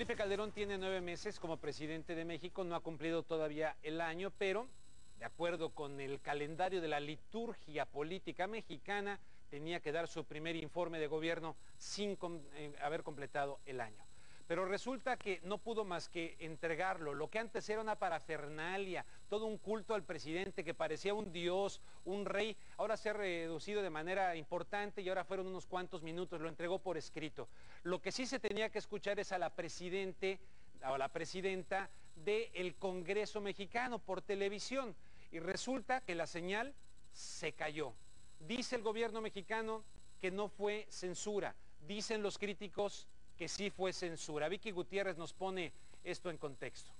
Felipe Calderón tiene 9 meses como presidente de México, no ha cumplido todavía el año, pero de acuerdo con el calendario de la liturgia política mexicana, tenía que dar su primer informe de gobierno sin haber completado el año. Pero resulta que no pudo más que entregarlo, lo que antes era una parafernalia, todo un culto al presidente que parecía un dios, un rey, ahora se ha reducido de manera importante y ahora fueron unos cuantos minutos, lo entregó por escrito. Lo que sí se tenía que escuchar es a la presidenta del Congreso mexicano por televisión y resulta que la señal se cayó. Dice el gobierno mexicano que no fue censura, dicen los críticos que sí fue censura. Vicky Gutiérrez nos pone esto en contexto.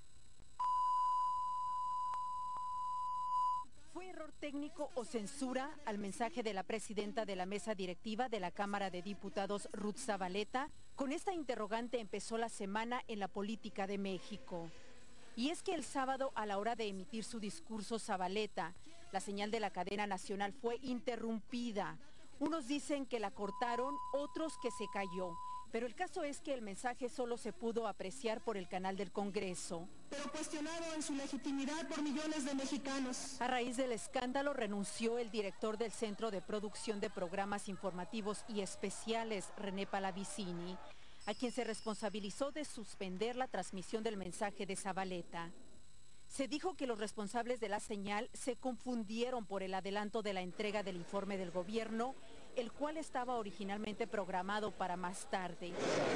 ¿Fue error técnico o censura al mensaje de la presidenta de la mesa directiva de la Cámara de Diputados, Ruth Zavaleta? Con esta interrogante empezó la semana en la política de México. Y es que el sábado, a la hora de emitir su discurso Zavaleta, la señal de la cadena nacional fue interrumpida. Unos dicen que la cortaron, otros que se cayó. Pero el caso es que el mensaje solo se pudo apreciar por el canal del Congreso. Pero cuestionado en su legitimidad por millones de mexicanos. A raíz del escándalo renunció el director del Centro de Producción de Programas Informativos y Especiales, René Pallavicini, a quien se responsabilizó de suspender la transmisión del mensaje de Zavaleta. Se dijo que los responsables de la señal se confundieron por el adelanto de la entrega del informe del gobierno, el cual estaba originalmente programado para más tarde.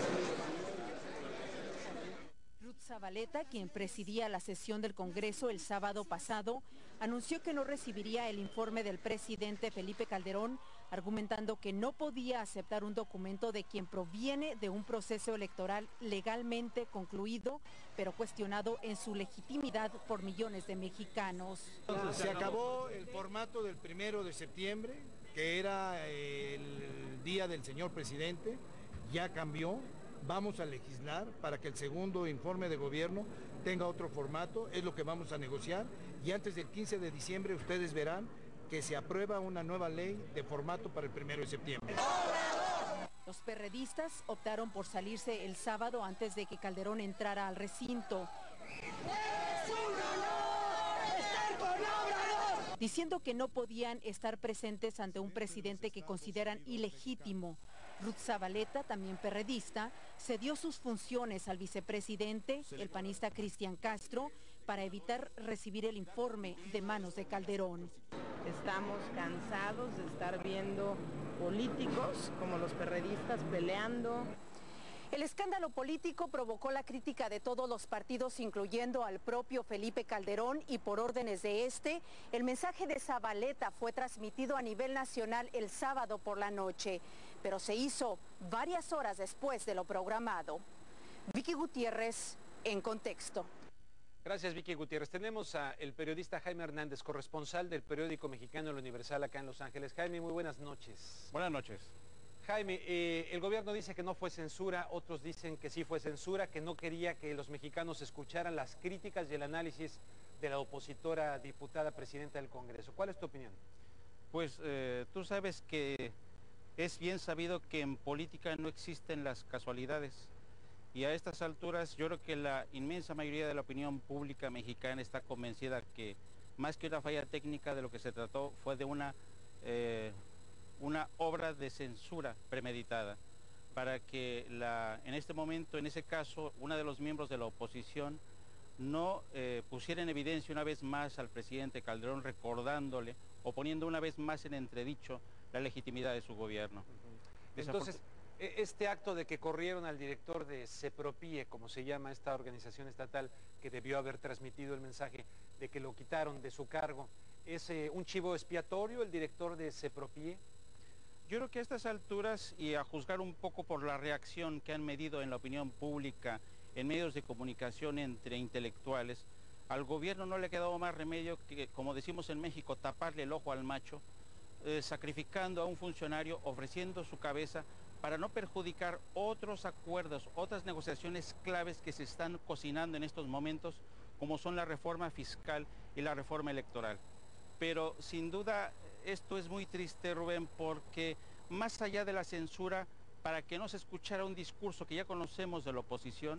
Ruth Zavaleta, quien presidía la sesión del Congreso el sábado pasado, anunció que no recibiría el informe del presidente Felipe Calderón, argumentando que no podía aceptar un documento de quien proviene de un proceso electoral legalmente concluido, pero cuestionado en su legitimidad por millones de mexicanos. Se acabó el formato del 1 de septiembre, que era el día del señor presidente, ya cambió. Vamos a legislar para que el segundo informe de gobierno tenga otro formato, es lo que vamos a negociar y antes del 15 de diciembre ustedes verán que se aprueba una nueva ley de formato para el 1 de septiembre. Los perredistas optaron por salirse el sábado antes de que Calderón entrara al recinto, diciendo que no podían estar presentes ante un presidente que consideran ilegítimo. Ruth Zavaleta, también perredista, cedió sus funciones al vicepresidente, el panista Cristian Castro, para evitar recibir el informe de manos de Calderón. Estamos cansados de estar viendo políticos como los perredistas peleando. El escándalo político provocó la crítica de todos los partidos, incluyendo al propio Felipe Calderón, y por órdenes de este, el mensaje de Zavaleta fue transmitido a nivel nacional el sábado por la noche, pero se hizo varias horas después de lo programado. Vicky Gutiérrez, en contexto. Gracias, Vicky Gutiérrez. Tenemos al periodista Jaime Hernández, corresponsal del periódico mexicano El Universal acá en Los Ángeles. Jaime, muy buenas noches. Buenas noches. Jaime, el gobierno dice que no fue censura, otros dicen que sí fue censura, que no quería que los mexicanos escucharan las críticas y el análisis de la opositora diputada presidenta del Congreso. ¿Cuál es tu opinión? Pues tú sabes que es bien sabido que en política no existen las casualidades y a estas alturas yo creo que la inmensa mayoría de la opinión pública mexicana está convencida que más que una falla técnica de lo que se trató fue de una obra de censura premeditada para que en este momento, en ese caso, uno de los miembros de la oposición no pusiera en evidencia una vez más al presidente Calderón, recordándole o poniendo una vez más en entredicho la legitimidad de su gobierno. Entonces, este acto de que corrieron al director de CEPROPIE, como se llama esta organización estatal que debió haber transmitido el mensaje de que lo quitaron de su cargo, ¿es un chivo expiatorio el director de CEPROPIE? Yo creo que a estas alturas, y a juzgar un poco por la reacción que han medido en la opinión pública, en medios de comunicación entre intelectuales, al gobierno no le ha quedado más remedio que, como decimos en México, taparle el ojo al macho, sacrificando a un funcionario, ofreciendo su cabeza para no perjudicar otros acuerdos, otras negociaciones claves que se están cocinando en estos momentos, como son la reforma fiscal y la reforma electoral. Pero sin duda esto es muy triste, Rubén, porque más allá de la censura, para que no se escuchara un discurso que ya conocemos de la oposición,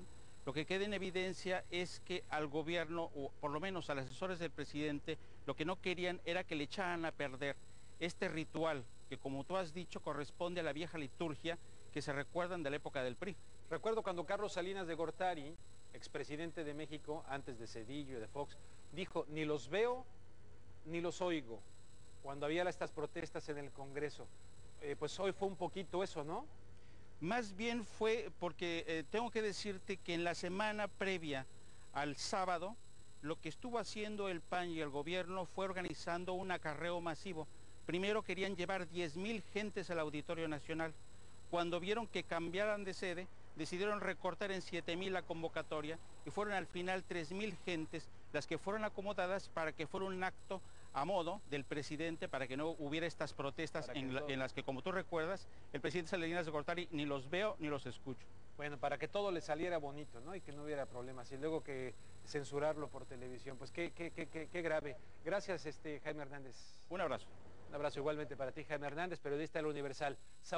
Lo que queda en evidencia es que al gobierno, o por lo menos a los asesores del presidente, lo que no querían era que le echaran a perder este ritual que, como tú has dicho, corresponde a la vieja liturgia que se recuerdan de la época del PRI. Recuerdo cuando Carlos Salinas de Gortari, expresidente de México, antes de Zedillo y de Fox, dijo, ni los veo ni los oigo, cuando había estas protestas en el Congreso. Pues hoy fue un poquito eso, ¿no? Más bien fue porque tengo que decirte que en la semana previa al sábado, lo que estuvo haciendo el PAN y el gobierno fue organizando un acarreo masivo. Primero querían llevar 10,000 gentes al Auditorio Nacional. Cuando vieron que cambiaran de sede, decidieron recortar en 7,000 la convocatoria y fueron al final 3,000 gentes las que fueron acomodadas para que fuera un acto a modo del presidente, para que no hubiera estas protestas en las que, como tú recuerdas, el presidente Salinas de Gortari ni los veo ni los escucho. Bueno, para que todo le saliera bonito, ¿no? Y que no hubiera problemas. Y luego que censurarlo por televisión. Pues qué grave. Gracias, Jaime Hernández. Un abrazo. Un abrazo igualmente para ti, Jaime Hernández, periodista del Universal.